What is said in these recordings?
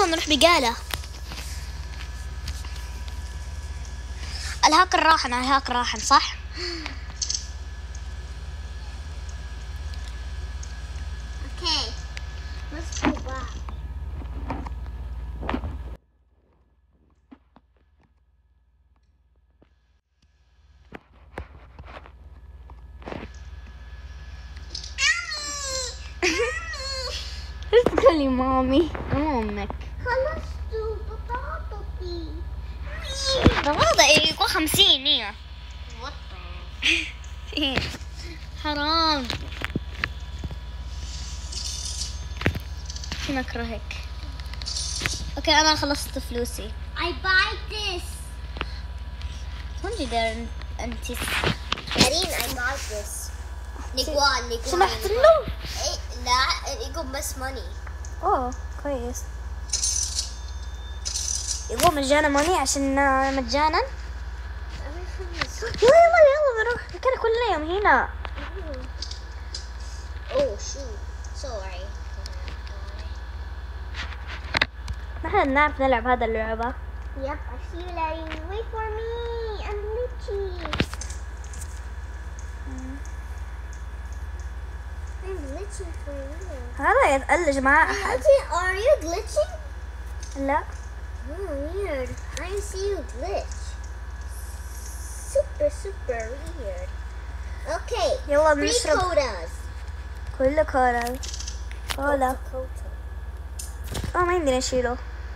نروح بقالة. الهاكر راحن صح؟ Okay, let's go back. تقولي مامي أمك. خلصتوا بطاطتي. والله يكون 50 هي. What حرام. شو نكرهك. اوكي انا خلصت فلوسي. I buy this. وين جدار انت؟ Karin, I bought this. Niguan. سمحت له؟ لا يقوم بس money. اوه كويس. يبغى مجانا ماني عشان مجانا. يلا نروح كده كل يوم هنا. Oh shoot, sorry. نحن نعرف نلعب هذا اللعبة. Yep, I see you, Larry. Wait for me. I'm glitchy. I'm glitching for you. هذا يتألج مع أحد. Are you glitching? لا. Oh, weird. I see you glitch. Super weird. Okay. يلا Free بنشرب codas. كل كولا. كولا. ما يمدينا نشيله.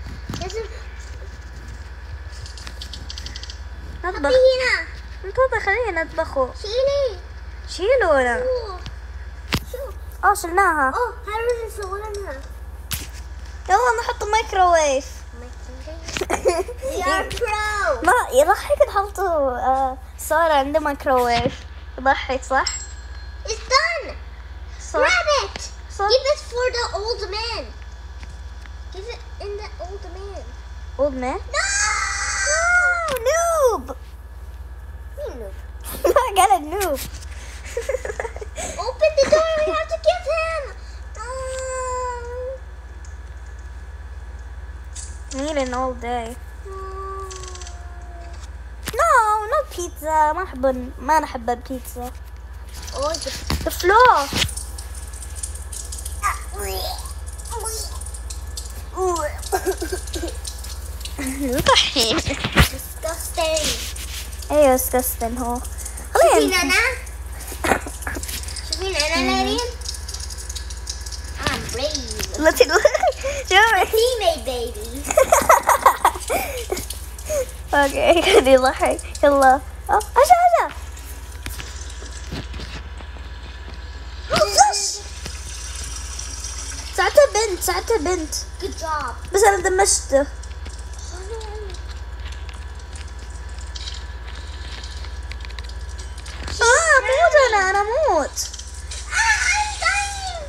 نطبخ. هنا. نطبخ خلينا نطبخه. شيلي. أنا. شوف. شلناها. هل نسويها؟ يلا نحط الميكروويف. We are pro. ما يضحك نحطه صار عنده ميكروويف. يضحك صح؟ It's done. صح. Grab it. صح. Give it for the old man. Give it in the old man. Old man? No! Noob! Me noob. I got a noob. Open the door. We have to give him. Eating all day. No, not pizza. ما نحب البيتزا. Oh, The floor. disgusting. ايوه disgusting هو. شوفي أنا لارين. I'm brave. لا تقول شوفي. Teammate baby. اوكي خلي يضحك. يلا عشا ساعتها بنت. Good job. بس انا دمجته. موت انا موت. I'm dying.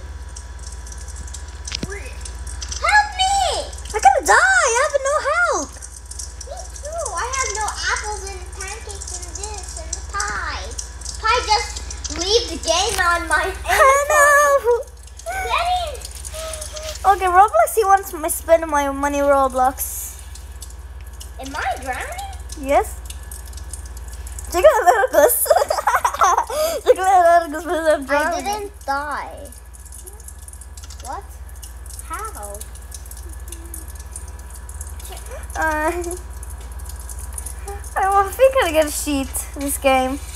Help me. I'm gonna die. I have no help. Me too. I have no apples and pancakes and this and the pie. Pie just leave the game on my I know. Get in. Okay, Roblox, he wants me spend my money Roblox. Am I drowning? Yes. شكلها نرقص. شكلها نرقص بس I'm I drowning. didn't die. What? How? I think I get a sheet this game.